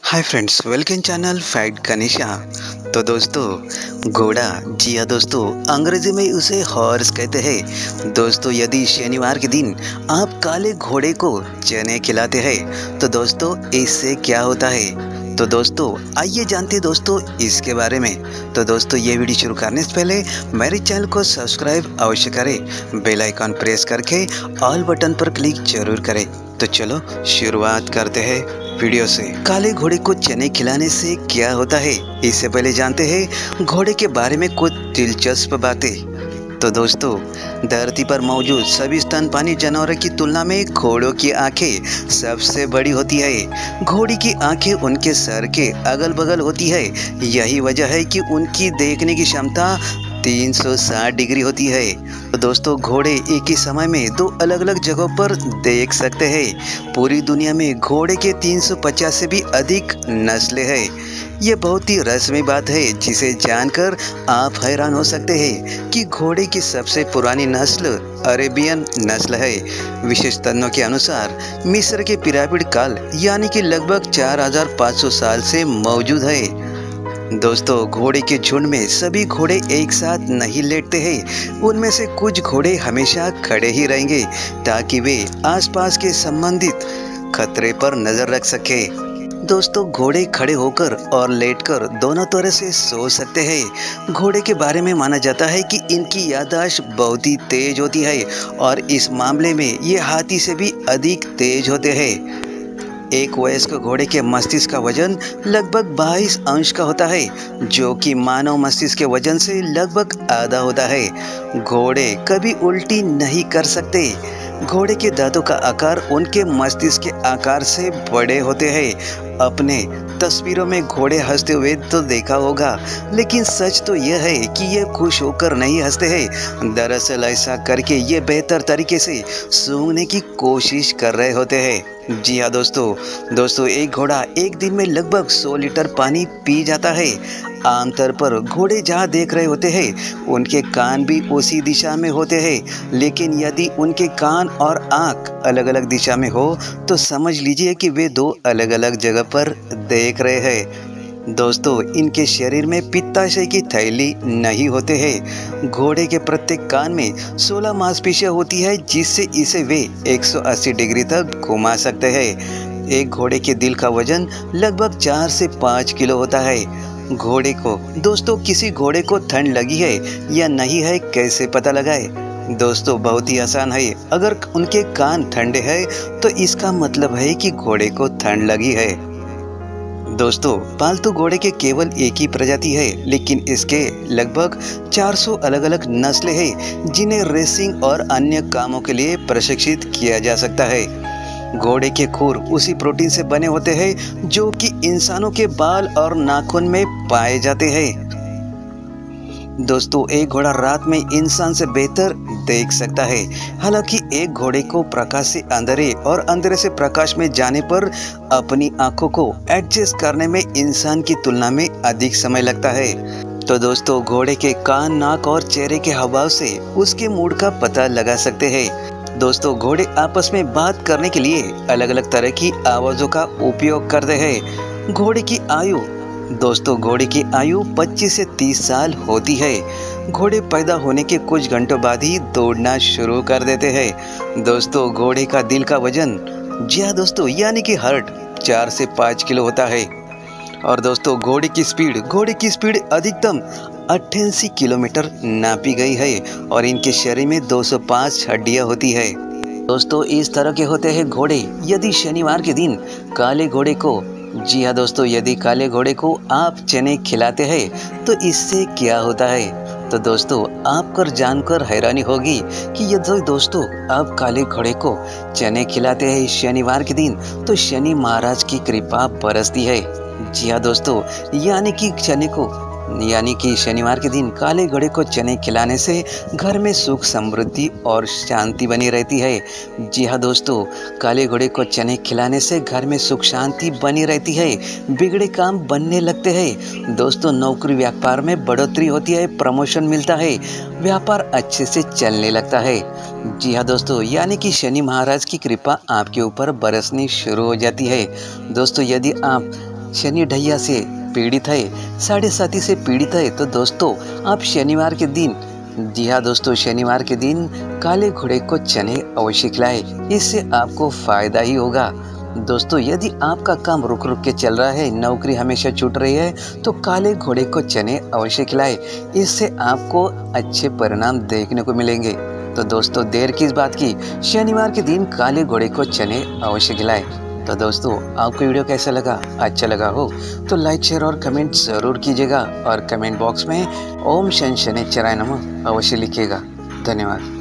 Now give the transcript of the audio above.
हाय friends, welcome channel fact Ganesha. तो दोस्तों, घोड़ा, जी हाँ दोस्तों, अंग्रेजी में उसे हॉर्स कहते हैं। दोस्तों, यदि शनिवार के दिन आप काले घोड़े को चने खिलाते हैं तो दोस्तों इससे क्या होता है। तो दोस्तों आइए जानते हैं दोस्तों इसके बारे में। तो दोस्तों ये वीडियो शुरू करने से पहले मेरे चैनल को सब्सक्राइब अवश्य करें, बेल आइकन प्रेस करके ऑल बटन पर क्लिक जरूर करें। तो चलो शुरुआत करते हैं वीडियो से। काले घोड़े को चने खिलाने से क्या होता है, इससे पहले जानते हैं घोड़े के बारे में कुछ दिलचस्प बातें। तो दोस्तों, धरती पर मौजूद सभी स्तनपानी जानवरों की तुलना में घोड़ों की आंखें सबसे बड़ी होती है। घोड़ी की आंखें उनके सर के अगल बगल होती है। यही वजह है कि उनकी देखने की क्षमता 360 डिग्री होती है। तो दोस्तों, घोड़े एक ही समय में दो अलग अलग जगहों पर देख सकते हैं। पूरी दुनिया में घोड़े के 350 से भी अधिक नस्लें हैं। ये बहुत ही रहस्यमय बात है जिसे जानकर आप हैरान हो सकते हैं कि घोड़े की सबसे पुरानी नस्ल अरेबियन नस्ल है। विशेष तथ्यों के अनुसार मिस्र के पिरामिड काल यानी कि लगभग 4500 साल से मौजूद है। दोस्तों, घोड़े के झुंड में सभी घोड़े एक साथ नहीं लेटते हैं। उनमें से कुछ घोड़े हमेशा खड़े ही रहेंगे ताकि वे आसपास के संबंधित खतरे पर नजर रख सके। दोस्तों, घोड़े खड़े होकर और लेटकर दोनों तरह से सो सकते हैं। घोड़े के बारे में माना जाता है कि इनकी याददाश्त बहुत ही तेज होती है और इस मामले में ये हाथी से भी अधिक तेज होते हैं। एक वयस्क घोड़े के मस्तिष्क का वजन लगभग 22 अंश का होता है, जो कि मानव मस्तिष्क के वजन से लगभग आधा होता है। घोड़े कभी उल्टी नहीं कर सकते। घोड़े के दांतों का आकार उनके मस्तिष्क के आकार से बड़े होते हैं। अपने तस्वीरों में घोड़े हंसते हुए तो देखा होगा, लेकिन सच तो यह है कि ये खुश होकर नहीं हंसते हैं। दरअसल ऐसा करके ये बेहतर तरीके से सूंघने की कोशिश कर रहे होते हैं। जी हाँ दोस्तों, एक घोड़ा एक दिन में लगभग 100 लीटर पानी पी जाता है। आमतौर पर घोड़े जहाँ देख रहे होते हैं उनके कान भी उसी दिशा में होते हैं, लेकिन यदि उनके कान और आँख अलग अलग दिशा में हो तो समझ लीजिए कि वे दो अलग अलग जगह पर देख रहे हैं। दोस्तों, इनके शरीर में पित्ताशय की थैली नहीं होते हैं। घोड़े के प्रत्येक कान में 16 मांसपेशियां होती है, जिससे इसे वे 180 डिग्री तक घुमा सकते हैं। एक घोड़े के दिल का वजन लगभग 4 से 5 किलो होता है। घोड़े को दोस्तों, किसी घोड़े को ठंड लगी है या नहीं है कैसे पता लगाए? दोस्तों बहुत ही आसान है। अगर उनके कान ठंडे हैं तो इसका मतलब है कि घोड़े को ठंड लगी है। दोस्तों, पालतू घोड़े के केवल एक ही प्रजाति है, लेकिन इसके लगभग 400 अलग अलग नस्लें हैं जिन्हें रेसिंग और अन्य कामों के लिए प्रशिक्षित किया जा सकता है। घोड़े के खुर उसी प्रोटीन से बने होते हैं जो कि इंसानों के बाल और नाखून में पाए जाते हैं। दोस्तों, एक घोड़ा रात में इंसान से बेहतर देख सकता है। हालांकि एक घोड़े को प्रकाश से अंधेरे और अंधेरे से प्रकाश में जाने पर अपनी आंखों को एडजस्ट करने में इंसान की तुलना में अधिक समय लगता है। तो दोस्तों, घोड़े के कान, नाक और चेहरे के हावभाव से उसके मूड का पता लगा सकते हैं। दोस्तों, घोड़े आपस में बात करने के लिए अलग अलग तरह की आवाज़ों का उपयोग करते हैं। घोड़े की आयु, दोस्तों घोड़े की आयु 25 से 30 साल होती है। घोड़े पैदा होने के कुछ घंटों बाद ही दौड़ना शुरू कर देते हैं। दोस्तों, घोड़े का दिल का वजन, जी हाँ दोस्तों, यानी कि हार्ट 4 से 5 किलो होता है। और दोस्तों, घोड़े की स्पीड अधिकतम 88 किलोमीटर नापी गई है और इनके शरीर में 205 हड्डियां होती है। दोस्तों, इस तरह के होते हैं घोड़े। यदि शनिवार के दिन काले घोड़े को, जी हाँ दोस्तों, यदि काले घोड़े को आप चने खिलाते हैं तो इससे क्या होता है। तो दोस्तों, आपको जानकर हैरानी होगी कि यदि दोस्तों आप काले घोड़े को चने खिलाते हैं शनिवार के दिन तो शनि महाराज की कृपा बरसती है। जी हाँ दोस्तों, यानी कि शनिवार के दिन काले घोड़े को चने खिलाने से घर में सुख समृद्धि और शांति बनी रहती है। जी हाँ दोस्तों, काले घोड़े को चने खिलाने से घर में सुख शांति बनी रहती है। बिगड़े काम बनने लगते हैं। दोस्तों, नौकरी व्यापार में बढ़ोतरी होती है, प्रमोशन मिलता है, व्यापार अच्छे से चलने लगता है। जी हाँ दोस्तों, यानी कि शनि महाराज की कृपा आपके ऊपर बरसनी शुरू हो जाती है। दोस्तों, यदि आप शनि ढैया से पीड़ित है, साढ़े साथी से पीड़ित है, तो दोस्तों आप शनिवार के दिन, जी हाँ दोस्तों, शनिवार के दिन काले घोड़े को चने अवश्य खिलाएं। इससे आपको फायदा ही होगा। दोस्तों यदि आपका काम रुक रुक के चल रहा है, नौकरी हमेशा छूट रही है, तो काले घोड़े को चने अवश्य खिलाएं। इससे आपको अच्छे परिणाम देखने को मिलेंगे। तो दोस्तों देर किस बात की, शनिवार के दिन काले घोड़े को चने अवश्य खिलाएं। तो दोस्तों आपको वीडियो कैसा लगा? अच्छा लगा हो तो लाइक, शेयर और कमेंट ज़रूर कीजिएगा और कमेंट बॉक्स में ओम शनि शनिश्चराय नमः अवश्य लिखिएगा। धन्यवाद।